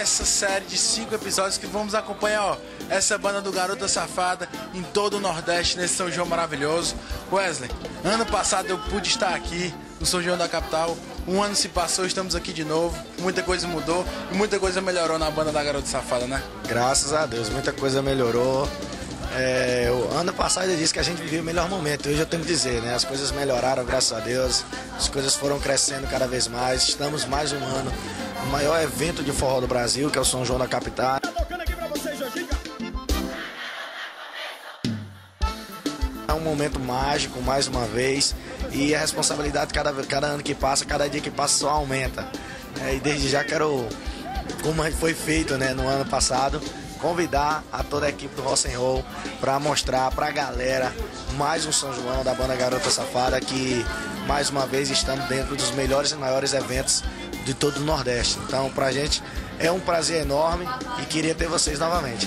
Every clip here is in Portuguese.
essa série de 5 episódios que vamos acompanhar, ó, essa banda do Garota Safada em todo o Nordeste, nesse São João maravilhoso. Wesley, ano passado eu pude estar aqui no São João da capital, um ano se passou, estamos aqui de novo, muita coisa mudou e muita coisa melhorou na banda da Garota Safada, né? Graças a Deus, muita coisa melhorou. O ano passado eu disse que a gente vivia o melhor momento, hoje eu tenho que dizer, né? As coisas melhoraram, graças a Deus, as coisas foram crescendo cada vez mais, estamos mais um ano no maior evento de forró do Brasil, que é o São João da capital. É um momento mágico, mais uma vez, e a responsabilidade cada ano que passa, cada dia que passa só aumenta. E desde já quero, como foi feito, né, no ano passado, convidar a toda a equipe do Rock'n'Roll para mostrar para a galera mais um São João da banda Garota Safada, que mais uma vez estamos dentro dos melhores e maiores eventos de todo o Nordeste. Então, pra gente é um prazer enorme e queria ter vocês novamente.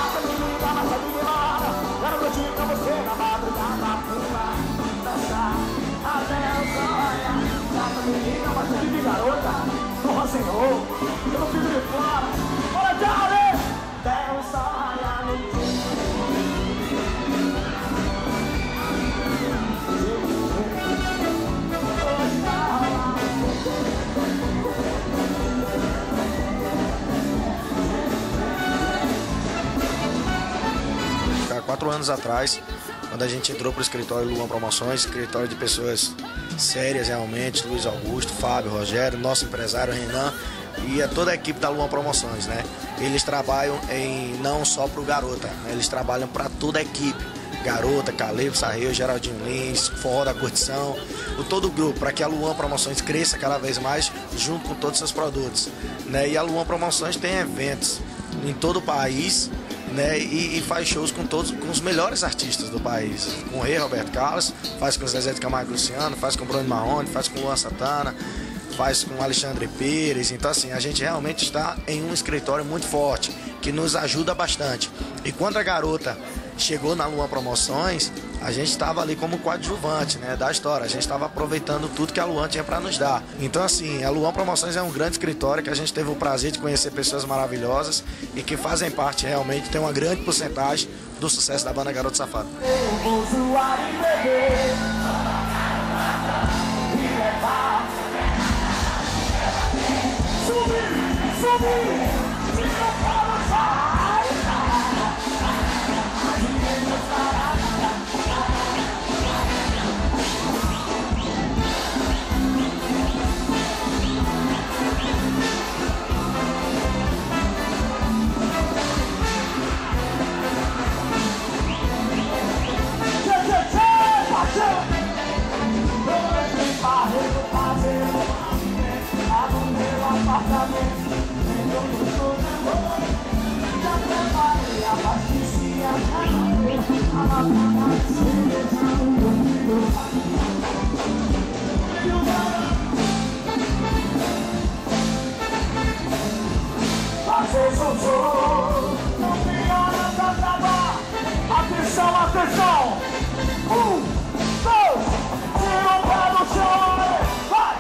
Há 4 anos atrás, quando a gente entrou para o escritório Luan Promoções, escritório de pessoas sérias realmente, Luiz Augusto, Fábio, Rogério, nosso empresário Renan e toda a equipe da Luan Promoções, né? Eles trabalham não só para o Garota, né? Eles trabalham para toda a equipe. Garota, Caleb, Sarreu, Geraldinho Lins, Forró da Curtição, todo o grupo, para que a Luan Promoções cresça cada vez mais junto com todos os seus produtos, né? E a Luan Promoções tem eventos em todo o país, né, e faz shows com os melhores artistas do país, com o Rei Roberto Carlos, faz com o Zezé de Camargo e Luciano, faz com o Bruno Marrone, faz com o Luan Santana, faz com o Alexandre Pires. Então assim, a gente realmente está em um escritório muito forte, que nos ajuda bastante. E quando a Garota chegou na Luan Promoções, a gente estava ali como coadjuvante, né, da história. A gente estava aproveitando tudo que a Luan tinha para nos dar. Então assim, a Luan Promoções é um grande escritório que a gente teve o prazer de conhecer pessoas maravilhosas e que fazem parte realmente, tem uma grande porcentagem do sucesso da banda Garota Safada. Eu vou zoar e beber, e levar, subir, não tem hora pra acabar. Atenção, atenção. 1, 2, tira o pé do chão. Vai.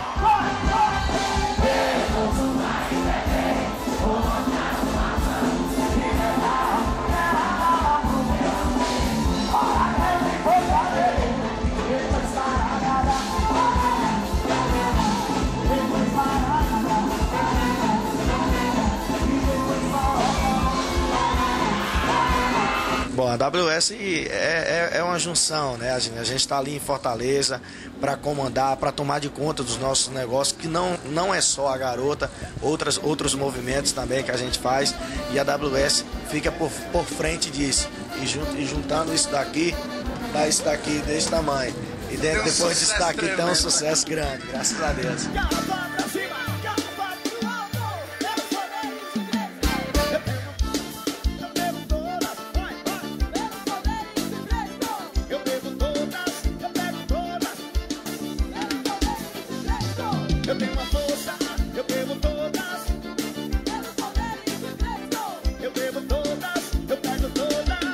Bom, a AWS é uma junção, né? A gente está ali em Fortaleza para comandar, para tomar de conta dos nossos negócios, que não é só a Garota, outros movimentos também que a gente faz, e a AWS fica por frente disso. E juntando isso daqui, dá isso daqui desse tamanho. E depois disso daqui tem um sucesso grande, graças a Deus.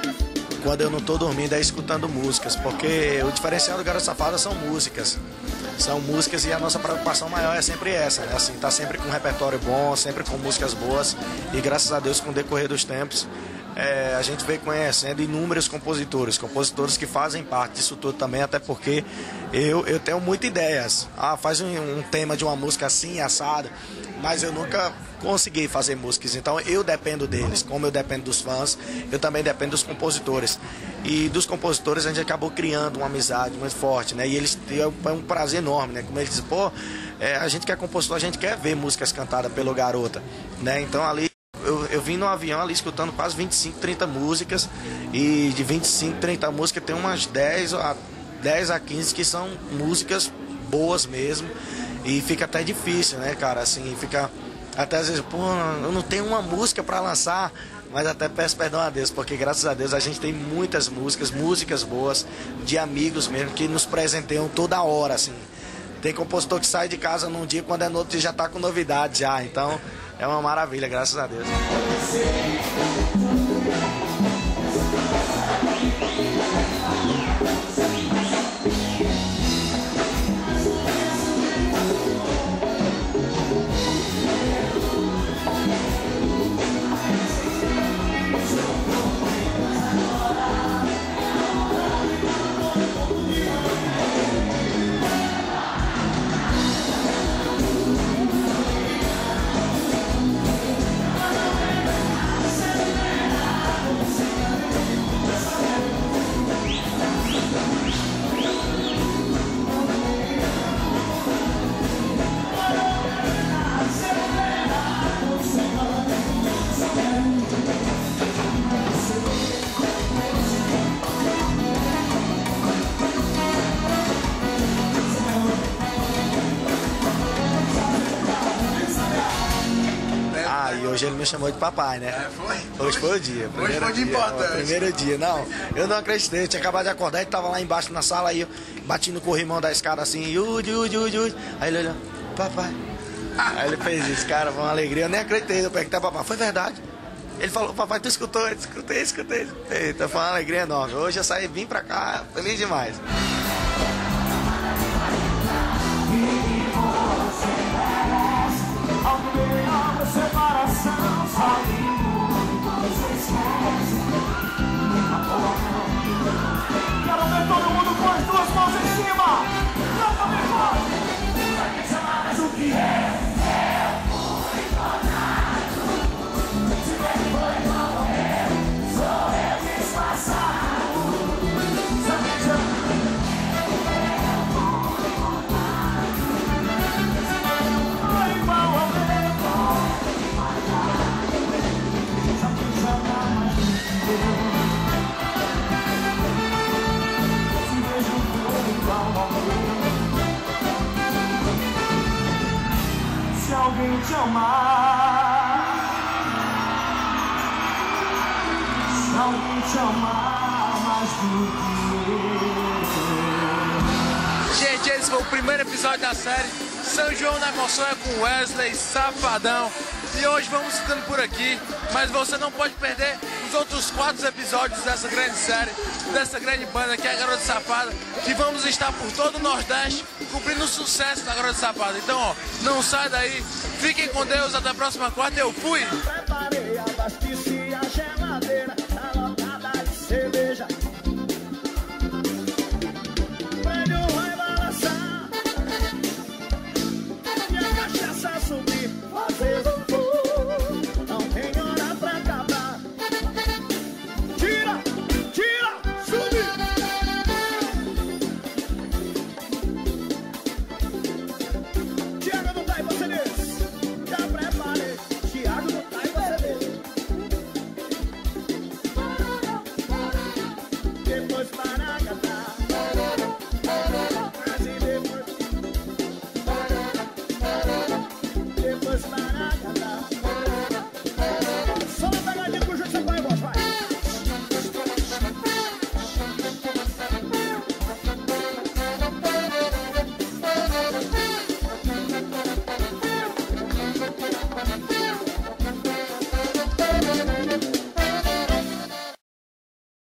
Quando eu não tô dormindo é escutando músicas, porque o diferencial do Garota Safada são músicas. são músicas e a nossa preocupação maior é sempre essa, né? Assim, tá sempre com um repertório bom, sempre com músicas boas e graças a Deus com o decorrer dos tempos a gente vem conhecendo inúmeros compositores que fazem parte disso tudo também, até porque eu tenho muitas ideias. Faz um tema de uma música assim, assada, mas eu nunca consegui fazer músicas, então eu dependo deles, como eu dependo dos fãs, eu também dependo dos compositores. E dos compositores a gente acabou criando uma amizade muito forte, né? E eles é um prazer enorme, né? Como eles dizem, a gente que é compositor, a gente quer ver músicas cantadas pelo Garota, né? Então ali eu vim no avião ali escutando quase 25, 30 músicas e de 25, 30 músicas tem umas 10 a 15 que são músicas boas mesmo e fica até difícil, né, cara? Assim, fica até às vezes, eu não tenho uma música para lançar, mas até peço perdão a Deus, porque graças a Deus a gente tem muitas músicas boas, de amigos mesmo, que nos presenteiam toda hora, assim. Tem compositor que sai de casa num dia, quando é no outro dia já tá com novidade já, então é uma maravilha, graças a Deus. E hoje ele me chamou de papai, né? Foi? Hoje foi o dia. Hoje foi de importante. Primeiro dia. Não, eu não acreditei. Eu tinha acabado de acordar, ele tava lá embaixo na sala, aí eu bati no corrimão da escada assim, Yud. Aí ele olhou, papai. Aí ele fez isso, cara, foi uma alegria. Eu nem acreditei, eu perguntei ao papai, foi verdade? Ele falou, papai, tu escutou? Eu escutei. Então foi uma alegria enorme. Hoje eu vim pra cá, feliz demais. Separação, quero ver todo mundo com as duas mãos em cima. Canta bem forte. Pra quem chamar mais o que é muito nada. Se bem que foi igual sou eu disfarçado. Sabe se alguém te amar, se alguém te amar mais do que eu. Gente, esse foi o primeiro episódio da série São João da Emoção é com Wesley Safadão. E hoje vamos ficando por aqui, mas você não pode perder os outros 4 episódios dessa grande série, dessa grande banda que é a Garota Safada, que vamos estar por todo o Nordeste cumprindo o sucesso da Garota Safada. Então, ó, não sai daí, fiquem com Deus, até a próxima quarta, eu fui! Preparei, abasteci a geladeira.